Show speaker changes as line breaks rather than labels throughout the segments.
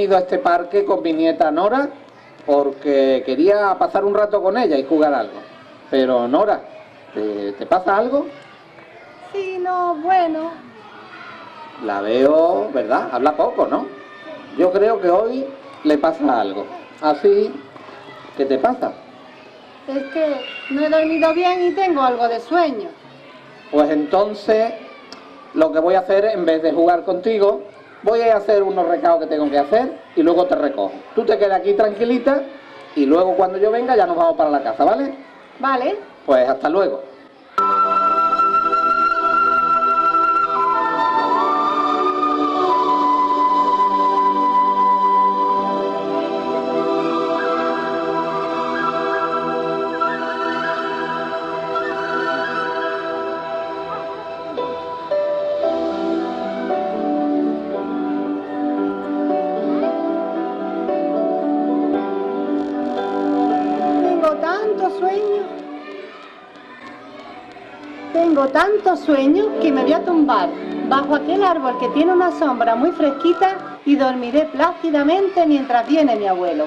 venido a este parque con mi nieta Nora porque quería pasar un rato con ella y jugar algo. Pero Nora, ¿te pasa algo?
Sí, no, bueno.
La veo, ¿verdad? Habla poco, ¿no? Yo creo que hoy le pasa algo. Así, ¿qué te pasa?
Es que no he dormido bien y tengo algo de sueño.
Pues entonces, lo que voy a hacer, en vez de jugar contigo, voy a hacer unos recados que tengo que hacer y luego te recojo. Tú te quedas aquí tranquilita y luego cuando yo venga ya nos vamos para la casa, ¿vale?
Vale.
Pues hasta luego.
Tengo tanto sueño que me voy a tumbar bajo aquel árbol que tiene una sombra muy fresquita y dormiré plácidamente mientras viene mi abuelo.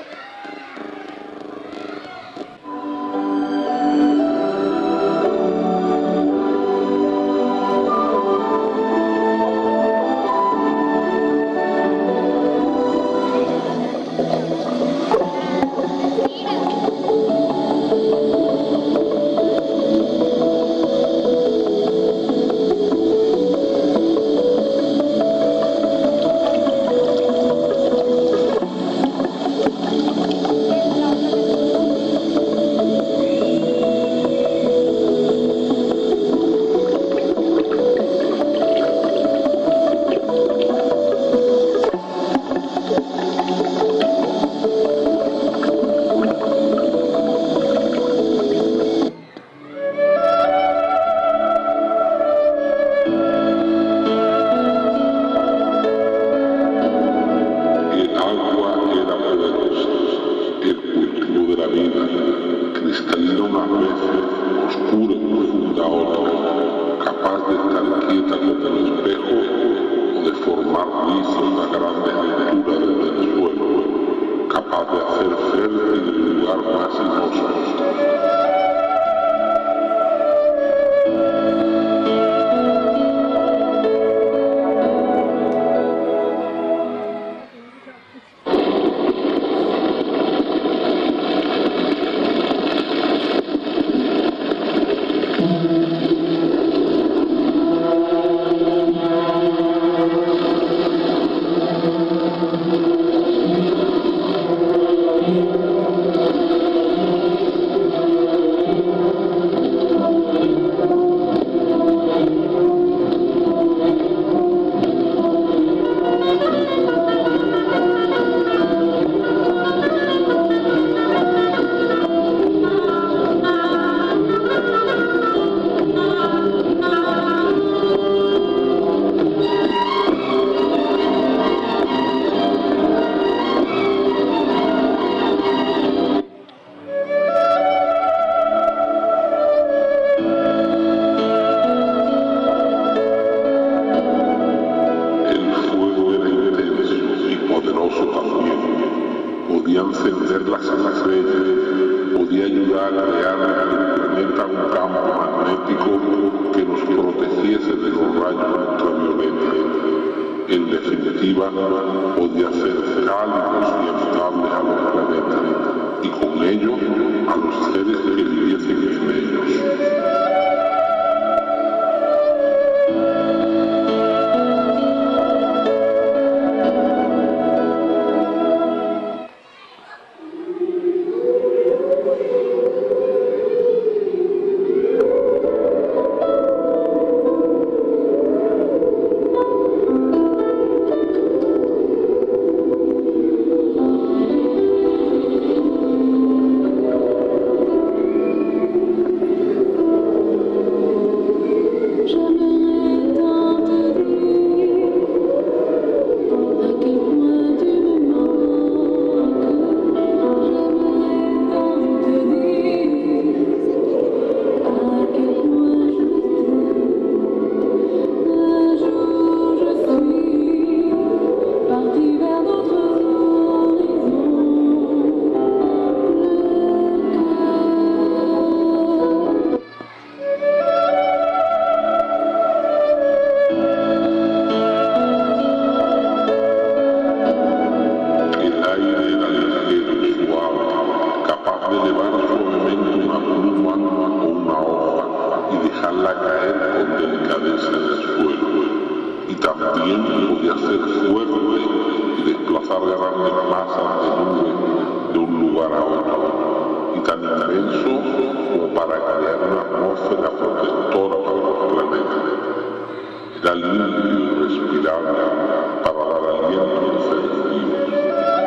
de elevar suavemente una pluma o una hoja y dejarla caer con delicadeza en el suelo. Y también podía ser fuerte y desplazar grandes masas de nubes de un lugar a otro, y tan inmenso como para crear una atmósfera protectora para los planetas. Era limpio y respirable para dar aliento a los seres vivos.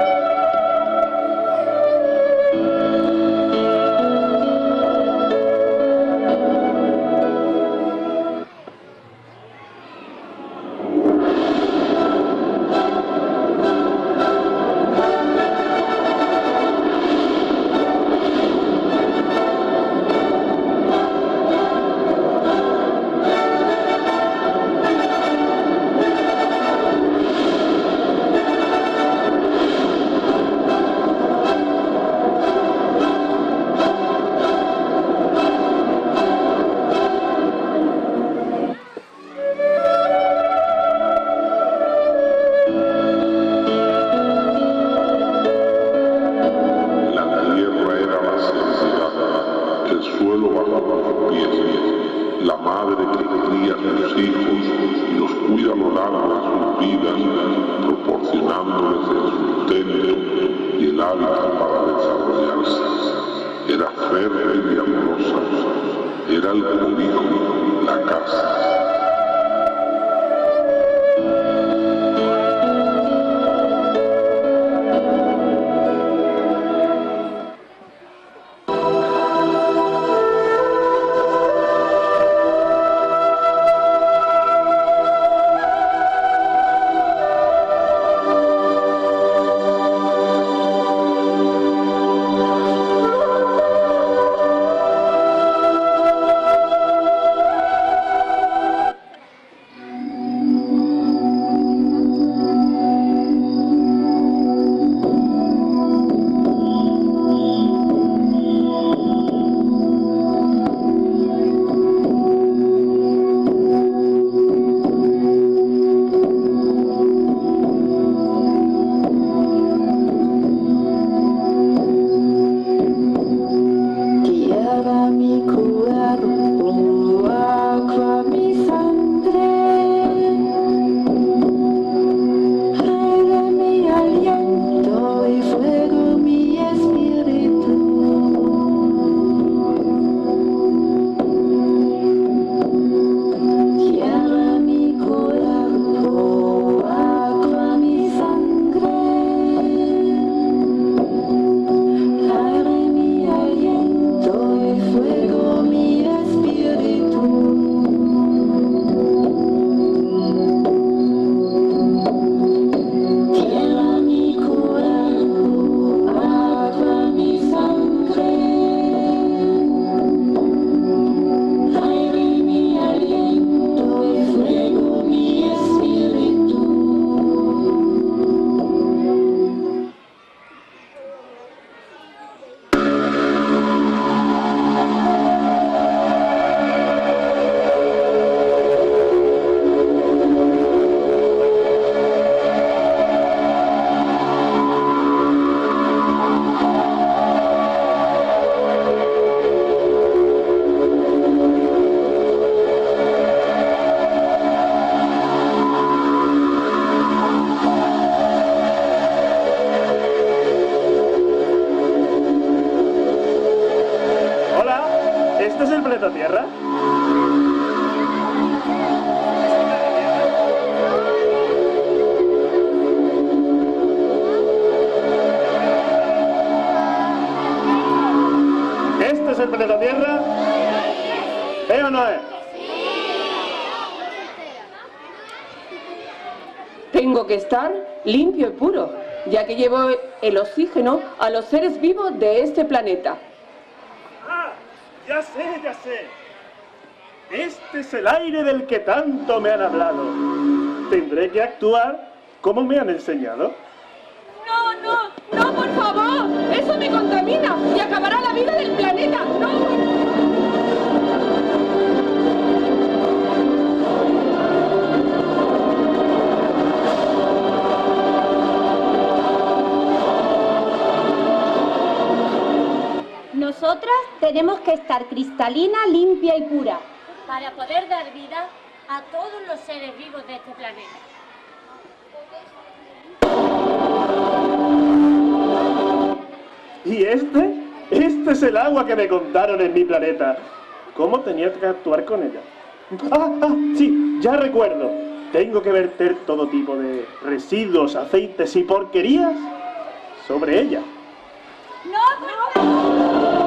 Tierra? ¿Este es el planeta Tierra? ¿Es o no es?
Tengo que estar limpio y puro, ya que llevo el oxígeno a los seres vivos de este planeta.
¡Ah! Ya sé, ya sé. Este es el aire del que tanto me han hablado. Tendré que actuar como me han enseñado.
¡No, no! ¡No, por favor! ¡Eso me contamina y acabará la vida del planeta! ¡No!
nosotras tenemos que estar cristalina, limpia y pura.
Para poder dar vida a todos los seres vivos de este planeta.
¿Y este? Este es el agua que me contaron en mi planeta. ¿Cómo tenía que actuar con ella? Sí, ya recuerdo. Tengo que verter todo tipo de residuos, aceites y porquerías sobre ella.
¡No, por favor!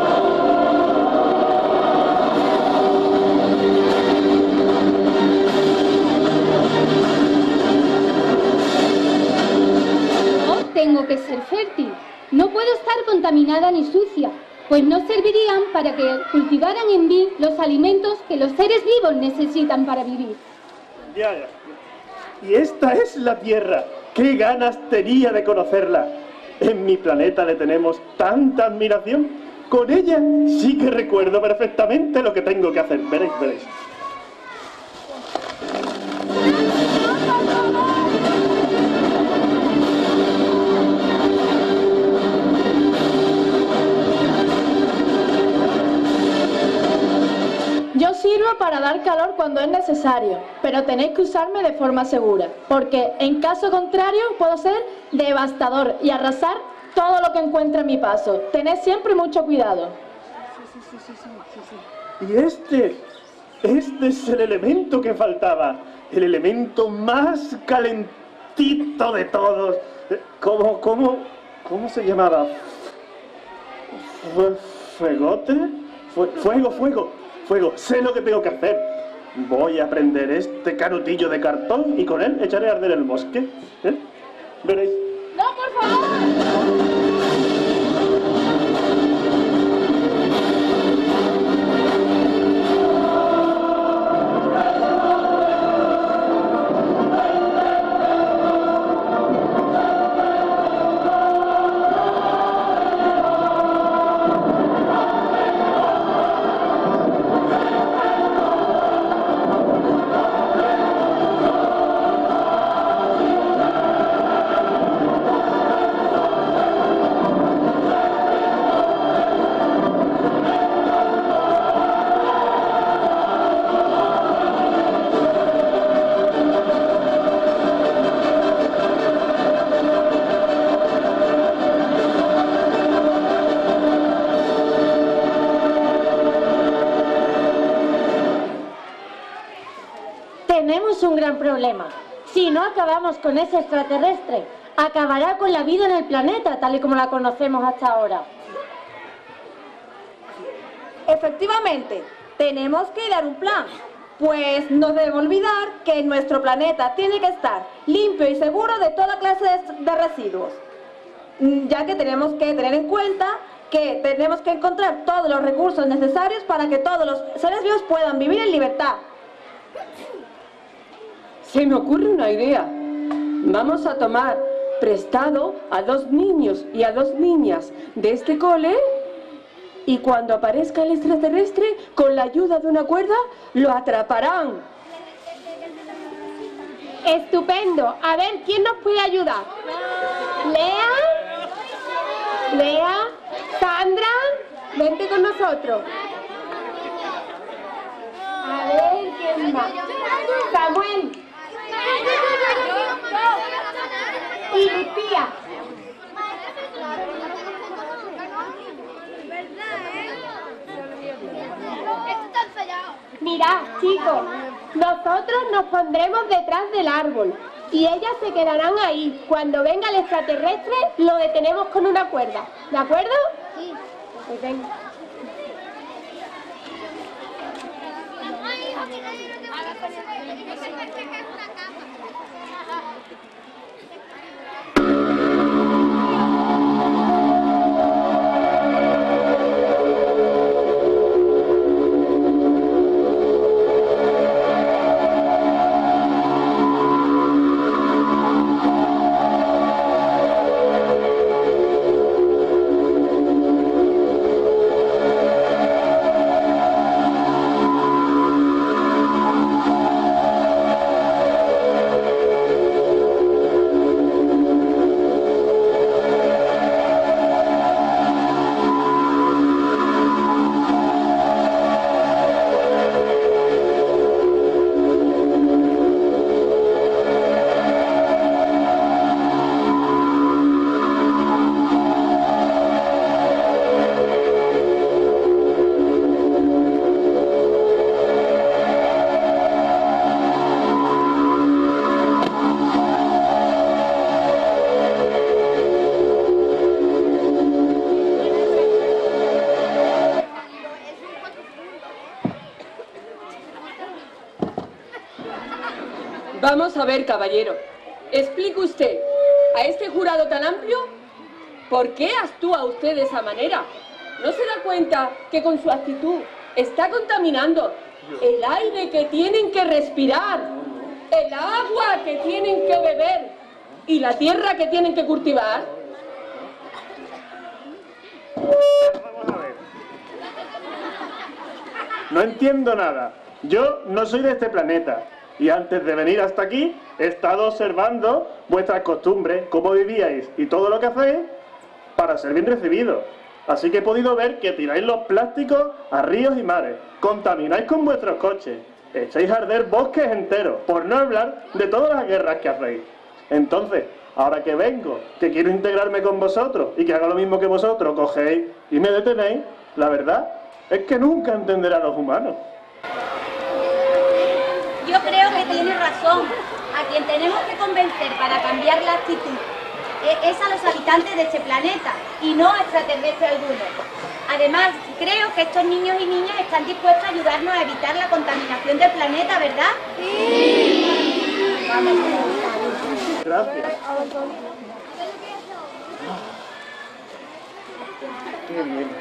Tengo que ser fértil. No puedo estar contaminada ni sucia, pues no servirían para que cultivaran en mí los alimentos que los seres vivos necesitan para vivir.
Ya. Y esta es la Tierra. ¡Qué ganas tenía de conocerla! En mi planeta le tenemos tanta admiración. Con ella sí que recuerdo perfectamente lo que tengo que hacer. Veréis.
Yo sirvo para dar calor cuando es necesario, pero tenéis que usarme de forma segura, porque en caso contrario puedo ser devastador y arrasar todo lo que encuentre a mi paso. Tened siempre mucho cuidado.
Sí. Y este es el elemento que faltaba, el elemento más calentito de todos. ¿Cómo se llamaba? ¿Fuegote? Fuego, sé lo que tengo que hacer. Voy a prender este canutillo de cartón y con él echaré a arder el bosque. Veréis.
¡No, por favor!
Tenemos un gran problema. Si no acabamos con ese extraterrestre, acabará con la vida en el planeta, tal y como la conocemos hasta ahora.
Efectivamente, tenemos que dar un plan, pues no debemos olvidar que nuestro planeta tiene que estar limpio y seguro de toda clase de residuos, ya que tenemos que tener en cuenta que tenemos que encontrar todos los recursos necesarios para que todos los seres vivos puedan vivir en libertad.
Se me ocurre una idea. Vamos a tomar prestado a 2 niños y a 2 niñas de este cole y cuando aparezca el extraterrestre, con la ayuda de una cuerda, lo atraparán.
¡Estupendo! A ver, ¿quién nos puede ayudar? ¿Lea? ¿Sandra? Vente con nosotros. A ver, ¿quién más? Samuel. Y Lucía. Mirad, chicos, nosotros nos pondremos detrás del árbol y ellas se quedarán ahí. Cuando venga el extraterrestre, lo detenemos con una cuerda. ¿De acuerdo? Sí. Pues venga.
Vamos a ver, caballero. Explique usted a este jurado tan amplio por qué actúa usted de esa manera. ¿No se da cuenta que con su actitud está contaminando el aire que tienen que respirar, el agua que tienen que beber y la tierra que tienen que cultivar?
Vamos a ver. No entiendo nada. Yo no soy de este planeta. Y antes de venir hasta aquí, he estado observando vuestras costumbres, cómo vivíais y todo lo que hacéis para ser bien recibidos. Así que he podido ver que tiráis los plásticos a ríos y mares, contamináis con vuestros coches, echáis a arder bosques enteros, por no hablar de todas las guerras que hacéis. Entonces, ahora que vengo, que quiero integrarme con vosotros y que haga lo mismo que vosotros, cogéis y me detenéis, la verdad es que nunca entenderé a los humanos.
Yo creo que tienes razón. A quien tenemos que convencer para cambiar la actitud es a los habitantes de este planeta y no a extraterrestres algunos. Además, creo que estos niños y niñas están dispuestos a ayudarnos a evitar la contaminación del planeta, ¿verdad? Sí. Vamos.
Gracias. Qué bien.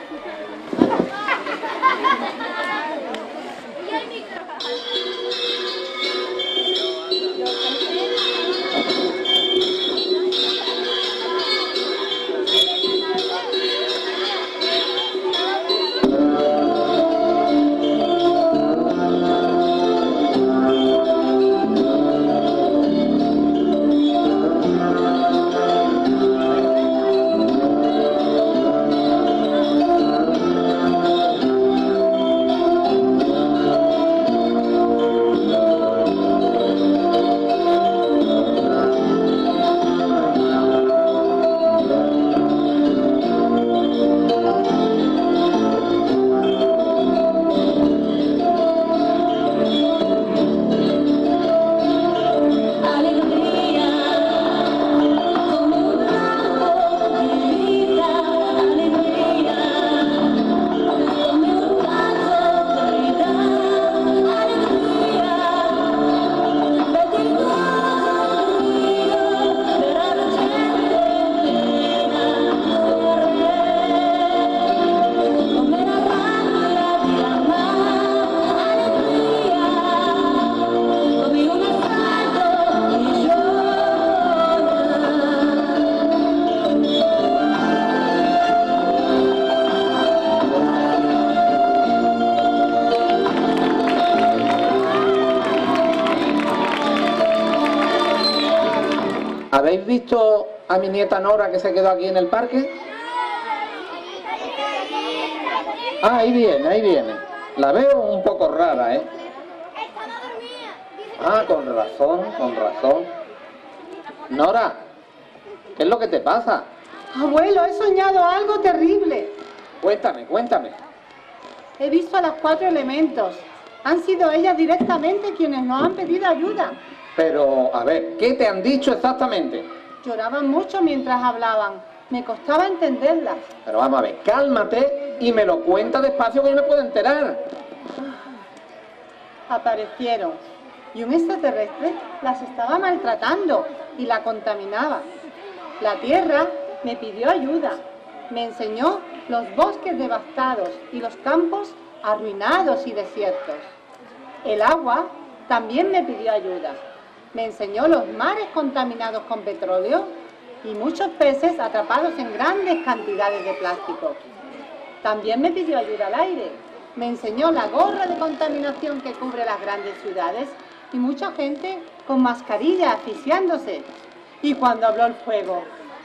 ¿Habéis visto a mi nieta Nora que se quedó aquí en el parque? Ah, ahí viene. La veo un poco rara, ¿eh? Ah, con razón. Nora, ¿qué es lo que te pasa?
Abuelo, he soñado algo terrible.
Cuéntame.
He visto a los 4 elementos. Han sido ellas directamente quienes nos han pedido ayuda.
Pero, a ver, ¿qué te han dicho exactamente?
Lloraban mucho mientras hablaban. Me costaba entenderlas.
Pero vamos a ver, cálmate y me lo cuenta despacio que yo me puedo enterar.
Aparecieron y un extraterrestre las estaba maltratando y la contaminaba. La Tierra me pidió ayuda. Me enseñó los bosques devastados y los campos arruinados y desiertos. El agua también me pidió ayuda. Me enseñó los mares contaminados con petróleo y muchos peces atrapados en grandes cantidades de plástico. También me pidió ayuda al aire. Me enseñó la gorra de contaminación que cubre las grandes ciudades y mucha gente con mascarilla asfixiándose. Y cuando habló el fuego,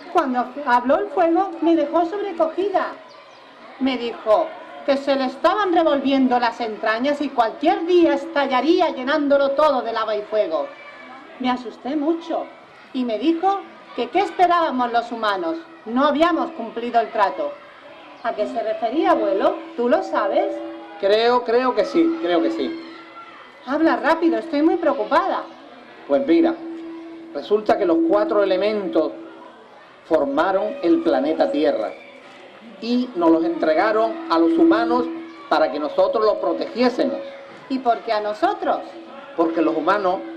me dejó sobrecogida. Me dijo que se le estaban revolviendo las entrañas y cualquier día estallaría llenándolo todo de lava y fuego. Me asusté mucho y me dijo que qué esperábamos los humanos, no habíamos cumplido el trato. ¿A qué se refería, abuelo? ¿Tú lo sabes?
Creo que sí.
Habla rápido, estoy muy preocupada.
Pues mira, resulta que los 4 elementos formaron el planeta Tierra y nos los entregaron a los humanos para que nosotros los protegiésemos.
¿Y por qué a nosotros?
Porque los humanos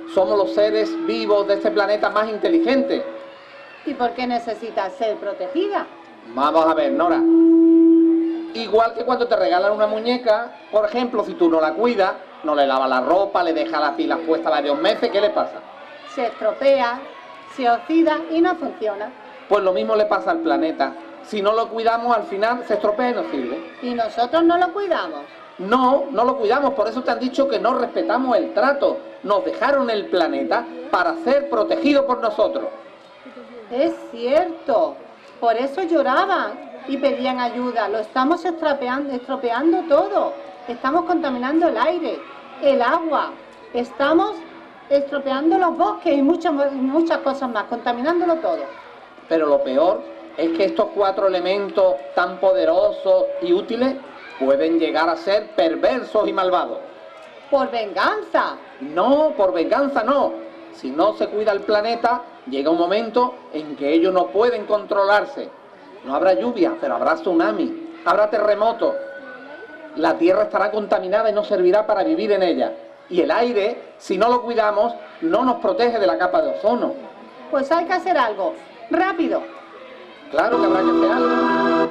somos los seres vivos de este planeta más inteligentes.
¿Y por qué necesitas ser protegida?
Vamos a ver, Nora. Igual que cuando te regalan una muñeca, por ejemplo, si tú no la cuidas, no le lavas la ropa, le dejas las pilas puestas varios meses, ¿qué le pasa?
Se estropea, se oxida y no funciona.
Pues lo mismo le pasa al planeta. Si no lo cuidamos, al final se estropea y no sirve.
¿Y nosotros no lo cuidamos?
No, no lo cuidamos, por eso te han dicho que no respetamos el trato. Nos dejaron el planeta para ser protegido por nosotros.
Es cierto, por eso lloraban y pedían ayuda. Lo estamos estropeando todo. Estamos contaminando el aire, el agua. Estamos estropeando los bosques y muchas cosas más, contaminándolo todo.
Pero lo peor es que estos 4 elementos tan poderosos y útiles pueden llegar a ser perversos y malvados.
¿Por venganza?
No, por venganza no. Si no se cuida el planeta, llega un momento en que ellos no pueden controlarse. No habrá lluvia, pero habrá tsunami, habrá terremotos. La tierra estará contaminada y no servirá para vivir en ella. Y el aire, si no lo cuidamos, no nos protege de la capa de ozono.
Pues hay que hacer algo, rápido.
Claro que habrá que hacer algo.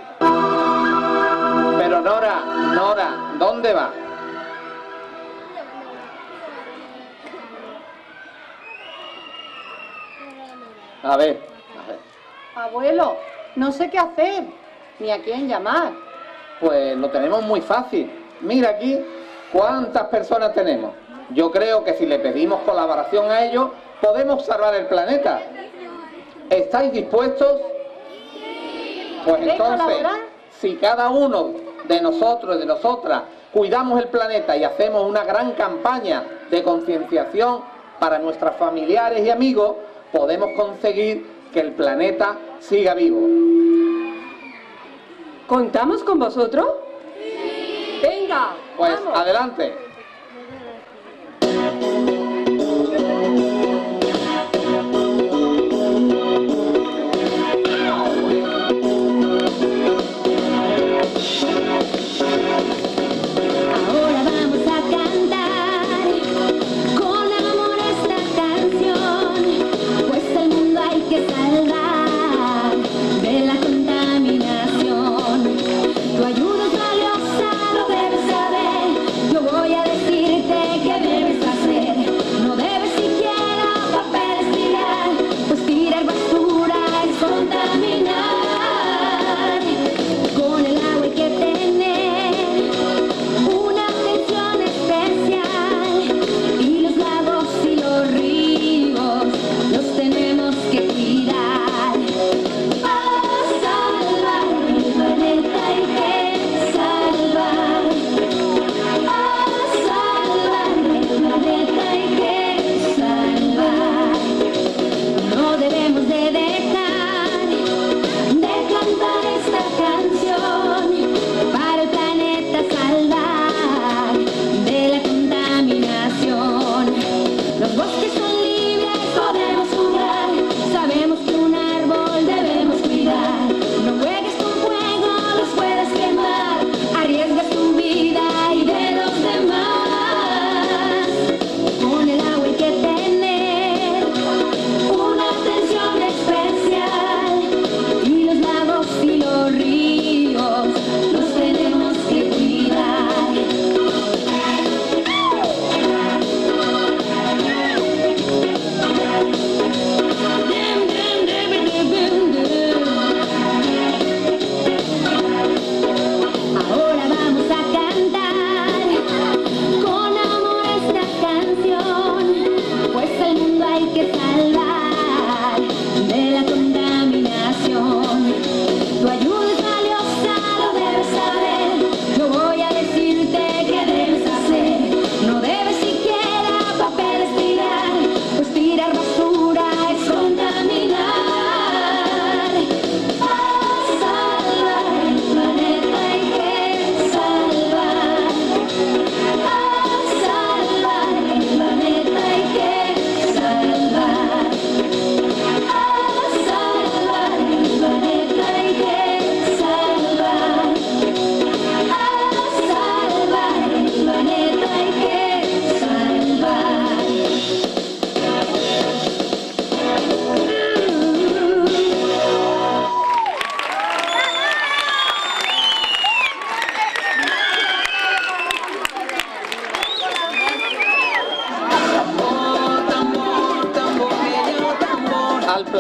Pero Nora, ¿dónde va? A ver.
Abuelo, no sé qué hacer, ni a quién llamar.
Pues lo tenemos muy fácil. Mira aquí cuántas personas tenemos. Yo creo que si le pedimos colaboración a ellos, podemos salvar el planeta. ¿Estáis dispuestos? Pues entonces, si cada uno de nosotros y de nosotras cuidamos el planeta y hacemos una gran campaña de concienciación para nuestros familiares y amigos, podemos conseguir que el planeta siga vivo.
¿Contamos con vosotros? ¡Sí! ¡Venga!
Pues
vamos.
Adelante.
Ahora vamos a cantar con amor esta canción, pues el mundo hay que salvar de la contaminación. Tu ayuda es valiosa, lo debes saber. Yo voy a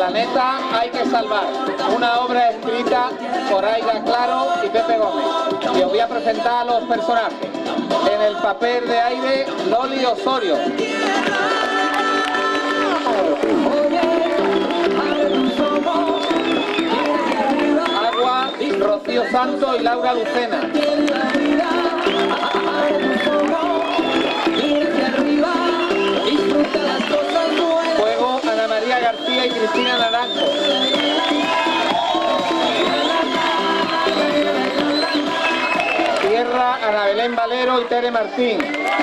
Planeta hay que salvar, una obra escrita por Aida Claro y Pepe Gómez. Y os voy a presentar a los personajes. En el papel de Aide, Loli Osorio. Agua, Rocío Santos y Laura Lucena. Fuego, Ana María García y Cristina Naranjo. Tierra, Ana Belén Valero y Tere Martín.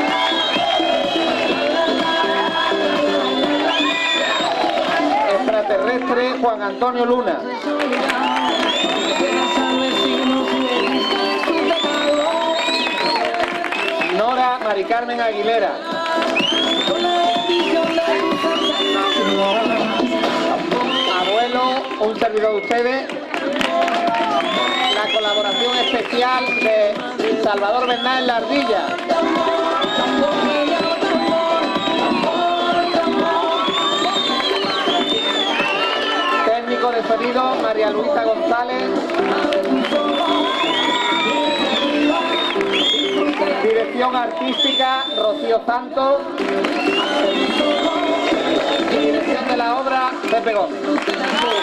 Extraterrestre, Juan Antonio Luna. Nora, Mari Carmen Aguilera. Abuelo, un servidor de ustedes. La colaboración especial de Salvador Bernal en la ardilla. Técnico de sonido, María Luisa González. Dirección artística, Rocío Santos. Y dirección de la obra, Pepe Gómez.